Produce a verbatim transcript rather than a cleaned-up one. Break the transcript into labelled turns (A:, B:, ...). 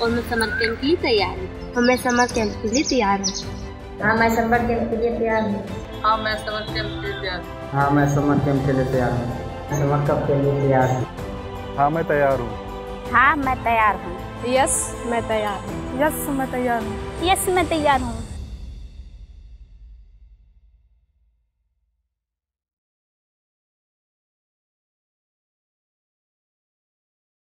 A: और मैं summer camp के लिए तैयार हूँ। और मैं समर कैंप के लिए तैयार हूँ।
B: हाँ मैं समर कैंप के लिए तैयार हूँ।
C: हाँ मैं समर कैंप के लिए तैयार हूँ।
D: हाँ मैं समर कैंप के लिए तैयार हूँ। समर कैंप के लिए तैयार हूँ।
E: हाँ मैं तैयार हूँ।
B: हाँ मैं तैयार हूँ।
F: यस मैं तैयार हूँ।
G: यस मैं तैयार हूँ।
B: यस मैं तैयार हूँ।